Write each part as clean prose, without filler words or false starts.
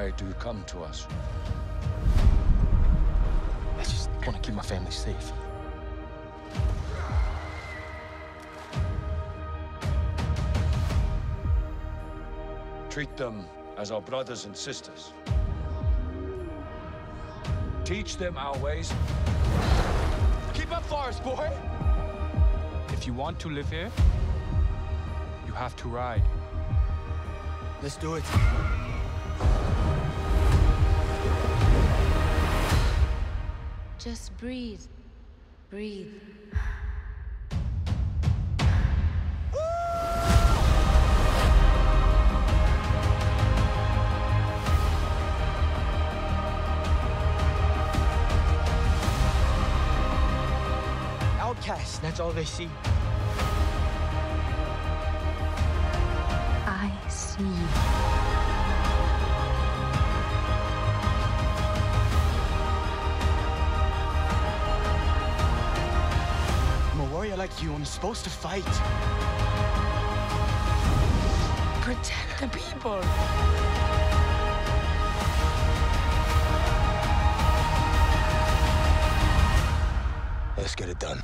Why do you come to us? I just want to keep my family safe. Treat them as our brothers and sisters. Teach them our ways. Keep up, Forest boy! If you want to live here, you have to ride. Let's do it. Just breathe. Breathe. Outcasts, that's all they see. I see you. I'm a warrior like you. I'm supposed to fight. Protect the people. Let's get it done.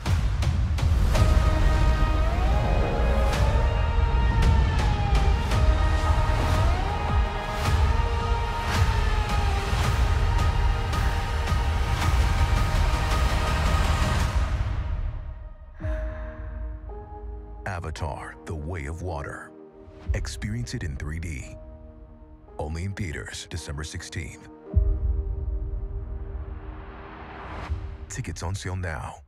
Avatar: The Way of Water. Experience it in 3D. Only in theaters, December 16th. Tickets on sale now.